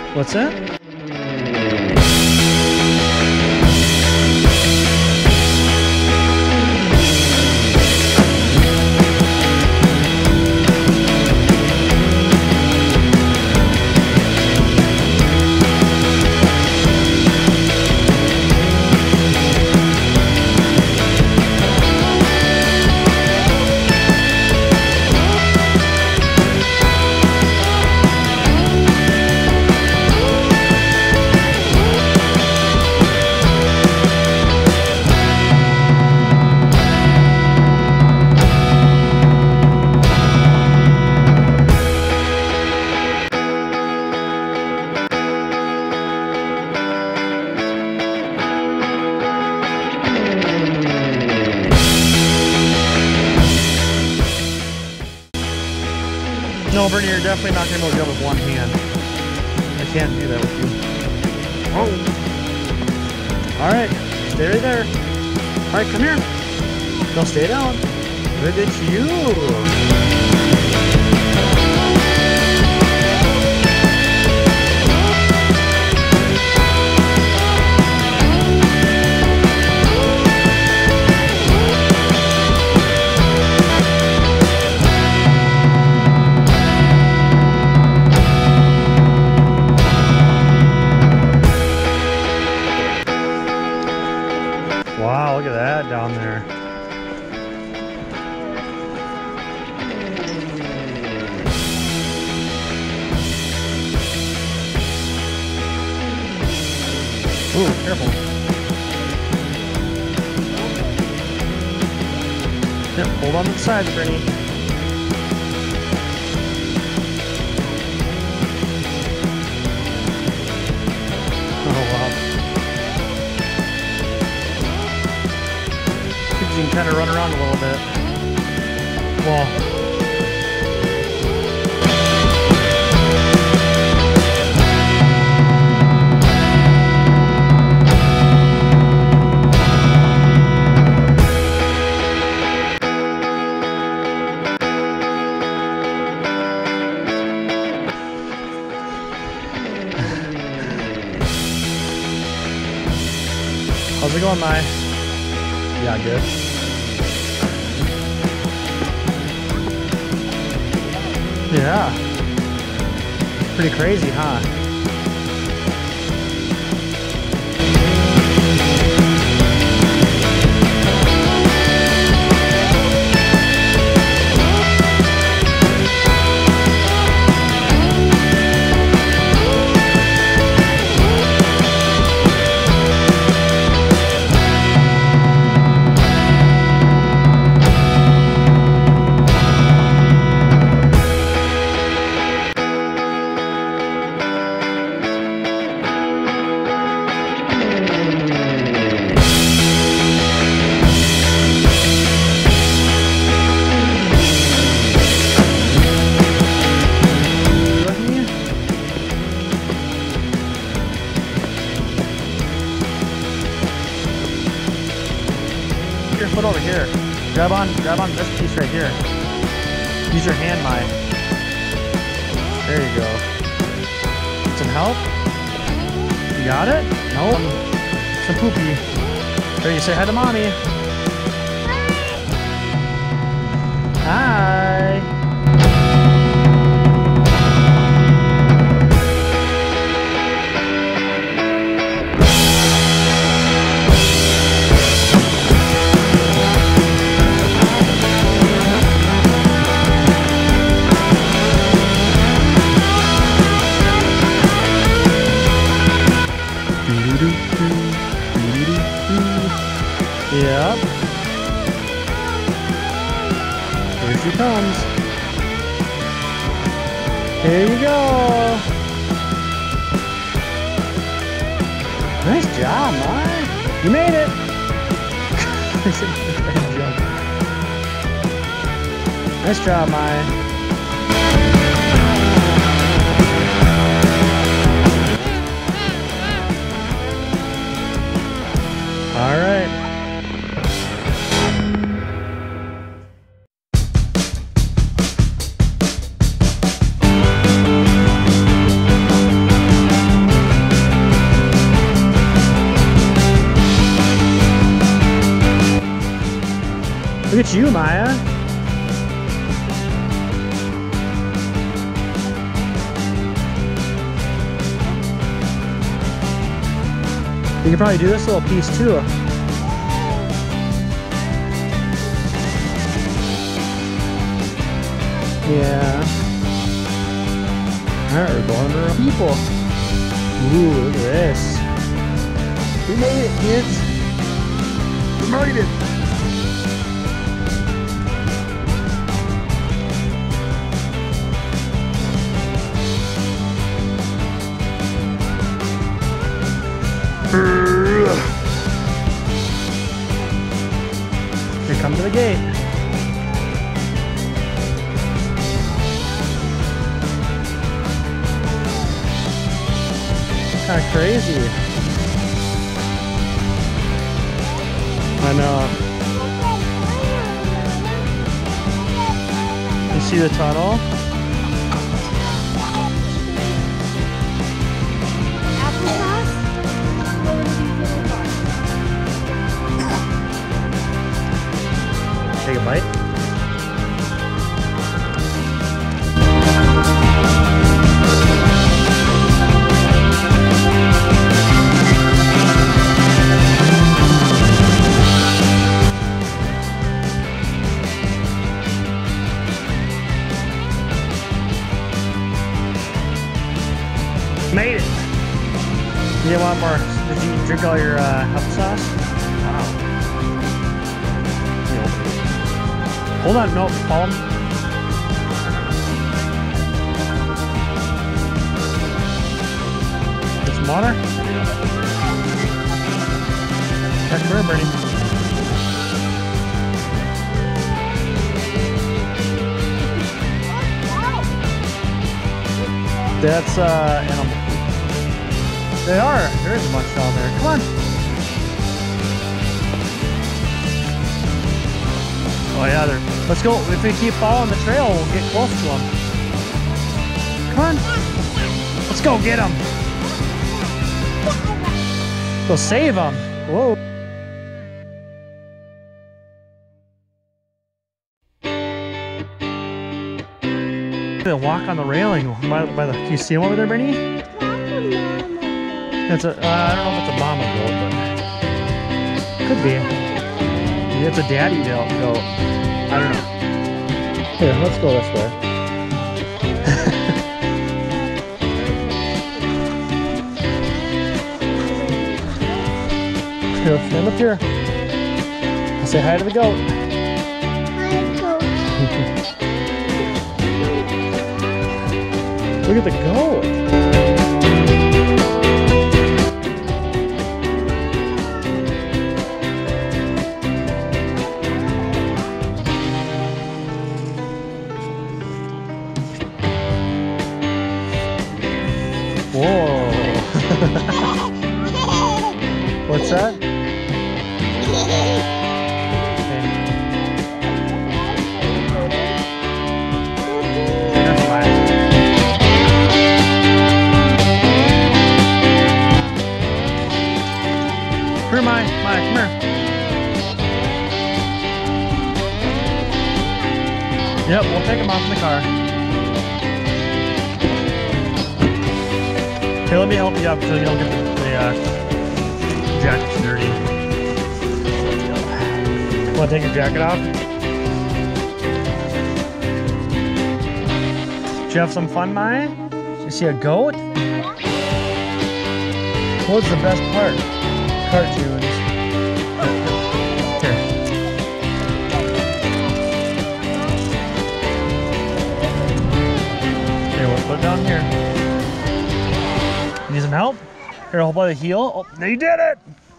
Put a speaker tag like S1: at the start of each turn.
S1: What's that? No, Bernie, you're definitely not going to be able to go with one hand. I can't do that with you. Oh. Alright, stay right there. Alright, come here. Don't stay down. Look at you. Wow, look at that down there. Ooh, careful. Yep, hold on to the sides, Brittany. Oh, wow. You can kind of run around a little bit. Well, how's it going, Mai? Yeah, good. Yeah. Pretty crazy, huh? Your foot over here. Grab on this piece right here. Use your hand, Mai. There you go. Need some help? You got it? No? Some poopy. There, you say hi to mommy. Hi. Yep. Here she comes. Here you go. Nice job, Mai. You made it. Nice job, Mai. All right. at you, Maya. You can probably do this little piece too. Yeah. Alright, we're going under people. Ooh, look at this. We made it, kids. We made it. Here, come to the gate. Kind of crazy. I know. You see the tunnel? Take a bite. Made it! You want more? Did you drink all your applesauce? Wow. Hold on, no, follow me. Get some water? Check for Bernie. That's animal. They are. There is a bunch down there. Come on. Oh yeah, they're. Let's go. If we keep following the trail, we'll get close to them. Come on. Let's go get them. Go save them. Whoa. They walk on the railing by the. Do you see them over there, Brittany? It's a. I don't know if it's a mama goat, but could be. Maybe it's a daddy goat. I don't know. Here, let's go this way. Here, stand up here. I'll say hi to the goat.
S2: Hi, goat.
S1: Look at the goat. Whoa. What's that? Come here, Maya, come here. Yep, we'll take him off in the car. Here, let me help you up so you don't get the jacket's dirty. Want to take your jacket off? Did you have some fun, Maya? Did you see a goat? What's the best part? Cartoons. Here. Here, we'll put it down here. Need some help? Here, hold by the heel. Oh, you did it!